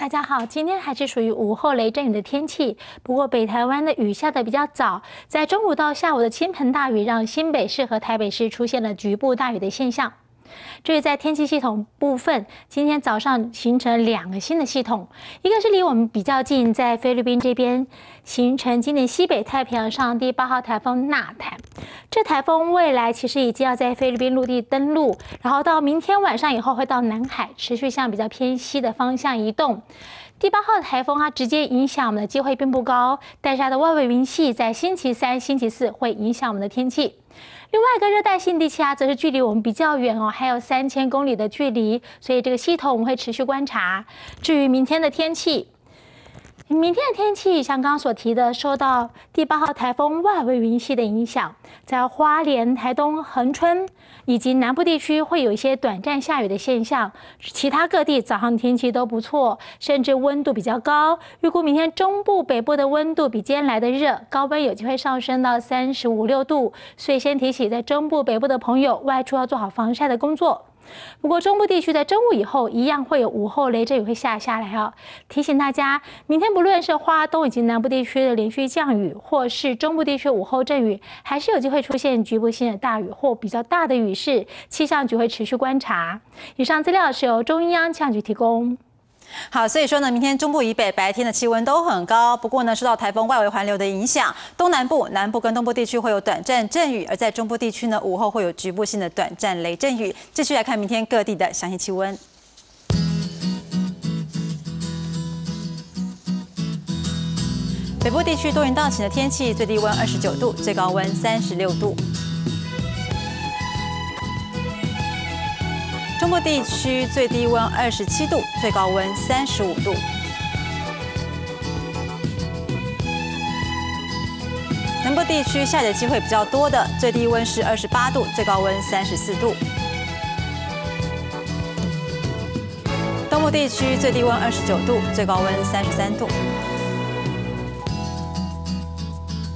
大家好，今天还是属于午后雷阵雨的天气，不过北台湾的雨下得比较早，在中午到下午的倾盆大雨，让新北市和台北市出现了局部大雨的现象。至于在天气系统部分，今天早上形成2个新的系统，一个是离我们比较近，在菲律宾这边形成今年西北太平洋上第8号台风纳坦。这台风未来其实已经要在菲律宾陆地登陆，然后到明天晚上以后会到南海，持续向比较偏西的方向移动。第8号台风它直接影响我们的机会并不高，但是它的外围云系在星期3、星期4会影响我们的天气。另外一个热带性低气压则是距离我们比较远哦，还有3000公里的距离，所以这个系统我们会持续观察。至于明天的天气，像刚刚所提的，受到第8号台风外围云系的影响，在花莲、台东、恒春以及南部地区会有一些短暂下雨的现象，其他各地早上天气都不错，甚至温度比较高。预估明天中部、北部的温度比今天来的热，高温有机会上升到35、6度，所以先提醒在中部、北部的朋友外出要做好防晒的工作。不过中部地区在中午以后一样会有午后雷阵雨会下来哦。提醒大家，明天不论是花东以及南部地区的连续降雨，或是中部地区午后阵雨，还是有机会出现局部性的大雨或比较大的雨势，气象局会持续观察。以上资料是由中央气象局提供。 好，所以说呢，明天中部以北白天的气温都很高，不过呢，受到台风外围环流的影响，东南部、南部跟东部地区会有短暂阵雨，而在中部地区呢，午后会有局部性的短暂雷阵雨。继续来看明天各地的详细气温。北部地区多云到晴的天气，最低温29度，最高温36度。中部地区最低温27度，最高温35度。南部地区下雨的机会比较多的，最低温是28度，最高温34度。东部地区最低温29度，最高温33度。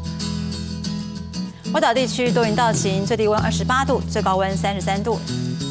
外岛地区多云到晴，最低温28度，最高温33度。